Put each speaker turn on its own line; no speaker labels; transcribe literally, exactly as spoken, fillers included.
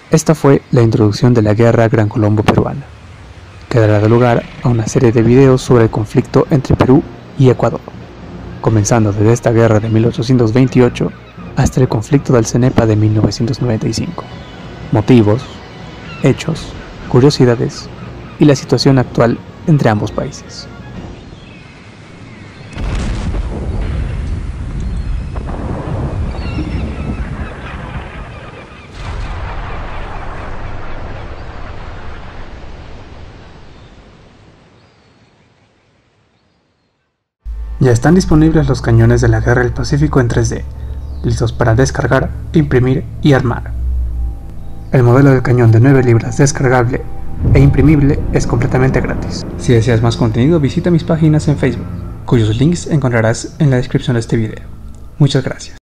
Esta fue la introducción de la Guerra Gran Colombo Peruana, que dará lugar a una serie de videos sobre el conflicto entre Perú y Ecuador, comenzando desde esta guerra de mil ochocientos veintiocho hasta el conflicto del Cenepa de mil novecientos noventa y cinco, motivos, hechos, curiosidades y la situación actual entre ambos países. Ya están disponibles los cañones de la Guerra del Pacífico en tres D, listos para descargar, imprimir y armar. El modelo de cañón de nueve libras descargable e imprimible es completamente gratis. Si deseas más contenido, visita mis páginas en Facebook, cuyos links encontrarás en la descripción de este video. Muchas gracias.